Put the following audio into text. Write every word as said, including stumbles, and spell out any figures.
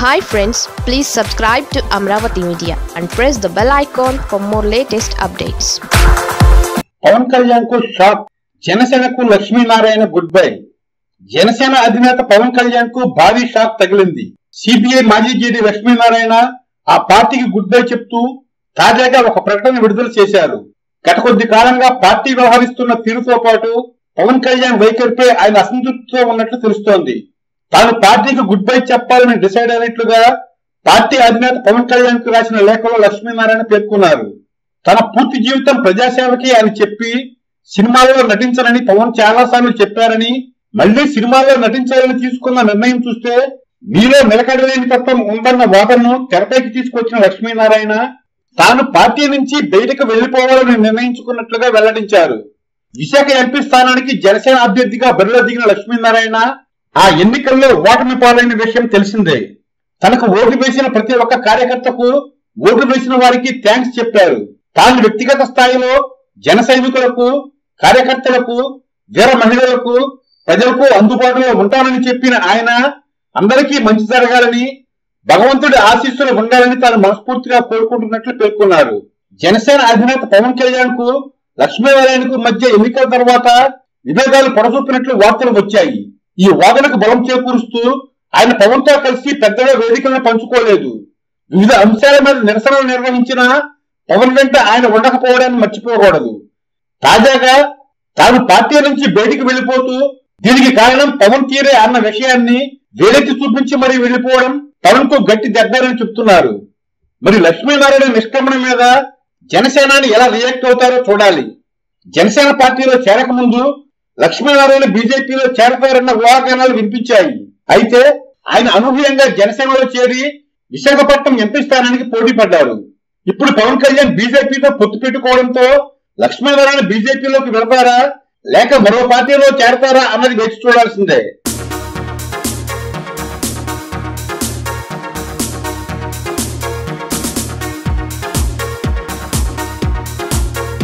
Hi friends, please subscribe to Amravati Media and press the bell icon for more latest updates. Pawan Kalyan కు shock, జనసేనకు Lakshminarayana good bye. Janasena అధినేత పవన్ కళ్యాణ్ కు భారీ shock తగిలింది. CBI మాజీ జేడీ లక్ష్మీనారాయణ ఆ పార్టీకి గుడ్ బై చెప్తూ తాజాగా ఒక ప్రకటన విడుదల చేశారు. గత కొద్ది కాలంగా పార్టీ వ్యవహరిస్తున్న తీరుతో పాటు పవన్ కళ్యాణ్ వైఖరిపై ఆయన అసంతృప్తితో ఉన్నట్లు తెలుస్తోంది. తాను పార్టీకి గుడ్ బై చెప్పాలని డిసైడ్ అయినట్లుగా పార్టీ అధినేత పవన్ కళ్యాణ్ కు రాసిన లేఖలో లక్ష్మీనారాయణ పేర్కొన్నారు. తన పూర్తి జీవితం ప్రజాసేవకి అని చెప్పి సినిమాల్లో నటించాలని పవన్ చాలా సార్లు చెప్పారని, మళ్లీ సినిమాల్లో నటించాలని తీసుకున్న నిర్ణయం చూస్తే మీలో నిలకడలేని తత్వం ఉందన్న వాదనను తెరపైకి తీసుకొచ్చిన లక్ష్మీనారాయణ తాను పార్టీ నుంచి బయటకు వెళ్లిపోవాలని నిర్ణయించుకున్నట్లుగా వెల్లడించారు. విశాఖ ఎంపీ స్థానానికి జనసేన అభ్యర్థిగా బరిలో దిగిన లక్ష్మీనారాయణ ఆ ఎన్నికల్లో ఓటమి పాలైన విషయం తెలిసిందే. తనకు ఓటు వేసిన ప్రతి ఒక్క కార్యకర్తకు, ఓటు వేసిన వారికి థ్యాంక్స్ చెప్పారు. తాను వ్యక్తిగత స్థాయిలో జన సైనికులకు, కార్యకర్తలకు, వీర మహిళలకు, ప్రజలకు అందుబాటులో ఉంటానని చెప్పిన ఆయన అందరికీ మంచి జరగాలని, భగవంతుడి ఆశీస్సులు ఉండాలని తాను మనస్ఫూర్తిగా కోరుకుంటున్నట్లు పేర్కొన్నారు. జనసేన అధినేత పవన్ కళ్యాణ్ కు లక్ష్మీనారాయణకు మధ్య ఎన్నికల తర్వాత విభేదాలు పొడసూపినట్లు వార్తలు వచ్చాయి. ఈ వాదనకు బలం చేకూరుస్తూ ఆయన పవన్ తో కలిసి పెద్దగా వేదికలను పంచుకోలేదు. వివిధ అంశాల మీద నిరసనలు నిర్వహించిన పవన్ వెంట ఆయన ఉండకపోవడాన్ని మర్చిపోకూడదు. తాజాగా తాను పార్టీ నుంచి బయటికి వెళ్లిపోతూ దీనికి కారణం పవన్ తీరే అన్న విషయాన్ని వేలెత్తి చూపించి మరీ వెళ్లిపోవడం పవన్ కు గట్టి దెబ్బని చెప్తున్నారు. మరి లక్ష్మీనారాయణ నిష్క్రమణ మీద జనసేనాని ఎలా రియాక్ట్ అవుతారో చూడాలి. జనసేన పార్టీలో చేరక ముందు లక్ష్మీనారాయణ బీజేపీలో చేరతారన్న ఊహాగానాలు వినిపించాయి. అయితే ఆయన అనూహ్యంగా జనసేనలో చేరి విశాఖపట్నం ఎంపీ స్థానానికి పోటీ పడ్డారు. ఇప్పుడు పవన్ కళ్యాణ్ బీజేపీతో పొత్తు పెట్టుకోవడంతో లక్ష్మీనారాయణ బీజేపీలోకి వెళతారా లేక మరో పార్టీలో చేరతారా అన్నది వేచి చూడాల్సిందే.